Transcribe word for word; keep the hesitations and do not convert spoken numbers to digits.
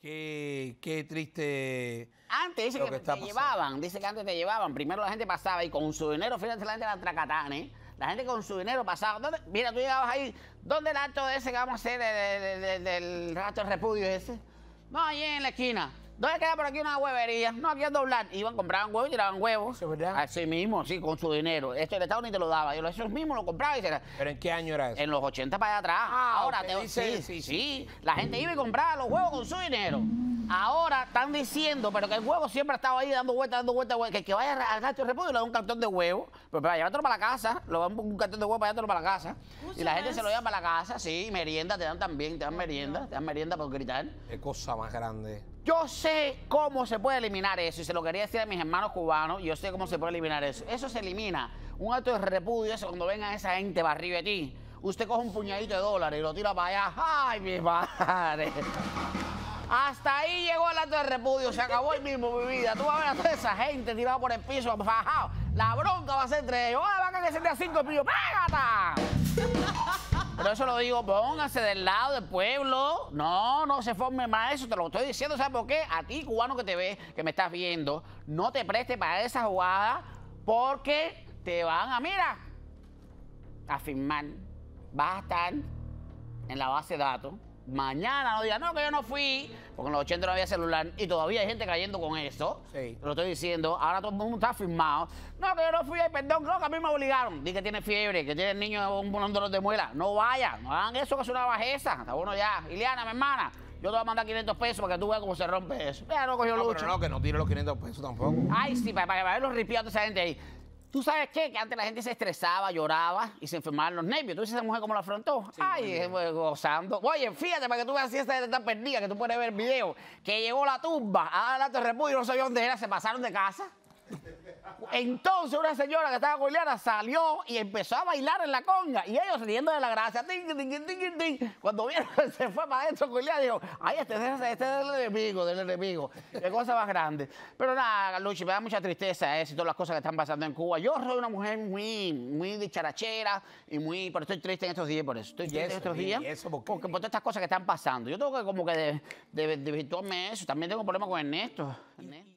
Qué, qué triste. Antes dice lo que, que te está pasando. llevaban, dice que antes te llevaban. Primero la gente pasaba y con su dinero, fíjate la gente de la Tracatán, ¿eh? La gente con su dinero pasaba. ¿Dónde? Mira, tú llegabas ahí. ¿Dónde el acto ese que vamos a hacer de, de, de, de, del acto de repudio ese? No, allí en la esquina. ¿Dónde queda por aquí una huevería? No, aquí a doblar. Iban, compraban huevos y tiraban huevos. ¿Eso es verdad? Así mismo, sí, con su dinero. Esto el Estado ni te lo daba. Yo eso mismo lo compraba y se... ¿Pero en qué año era eso? En los ochenta para allá atrás. Ah, Ahora usted te dice- sí, sí, sí, sí. La gente iba y compraba los huevos con su dinero. Ahora están diciendo, pero que el huevo siempre ha estado ahí dando vueltas, dando vueltas, que el que vaya al gasto de repudio le da un cartón de huevo, pero para llevártelo para la casa, lo dan un cartón de huevo para llevártelo para la casa. Y la gente se lo lleva para la casa, sí, merienda, te dan también, te dan merienda, te dan merienda por gritar. Qué cosa más grande. Yo sé cómo se puede eliminar eso, y se lo quería decir a mis hermanos cubanos, yo sé cómo se puede eliminar eso. Eso se elimina. Un acto de repudio, eso cuando venga esa gente para arriba de ti, usted coge un puñadito de dólares y lo tira para allá. ¡Ay, mi madre! Hasta ahí llegó el acto de repudio, se acabó el mismo, mi vida. Tú vas a ver a toda esa gente tirada por el piso, fajado. La bronca va a ser entre ellos. ¡Ay, van a que se te a cinco pillos! ¡Pégata! Pero eso lo digo, póngase del lado del pueblo. No, no se forme más eso, te lo estoy diciendo, ¿sabes por qué? A ti, cubano que te ves, que me estás viendo, no te prestes para esa jugada porque te van a, mira, a firmar. Vas a estar en la base de datos. Mañana no digas, no, que yo no fui, porque en los ochenta no había celular y todavía hay gente cayendo con eso. Sí. Te lo estoy diciendo. Ahora todo el mundo está firmado. No, que yo no fui, ay, perdón, no, que a mí me obligaron. Di que tiene fiebre, que tiene el niño un, un dolor de muela. No vaya, no hagan eso, que es una bajeza. Está bueno ya. Ileana, mi hermana, yo te voy a mandar quinientos pesos para que tú veas cómo se rompe eso. Ya no cogió No, lucha. pero no, que no tire los quinientos pesos tampoco. Ay, sí, para, para que vean los ripiados de esa gente ahí. ¿Tú sabes qué? Que antes la gente se estresaba, lloraba y se enfermaban los nervios. ¿Tú dices esa mujer cómo la afrontó? Sí, Ay, eh, pues, gozando. Oye, fíjate, para que tú veas si esta gente está perdida, que tú puedes ver el video, que llegó la tumba a dar el acto de repudio y no sabía dónde era, se pasaron de casa. Entonces una señora que estaba con Ileana salió y empezó a bailar en la conga y ellos riendo de la gracia. Ting, ting, ting, ting. Cuando vieron que se fue para adentro con Ileana, dijo, ay, este, este, este es del enemigo, del enemigo. Qué cosa más grande. Pero nada, Carlucci, me da mucha tristeza eso y todas las cosas que están pasando en Cuba. Yo soy una mujer muy, muy dicharachera y muy, pero estoy triste en estos días por eso. Estoy triste en eso, estos ¿y días eso por qué? porque por todas estas cosas que están pasando. Yo tengo que como que de, de, de, de, eso. También tengo problemas con Ernesto. Ernesto.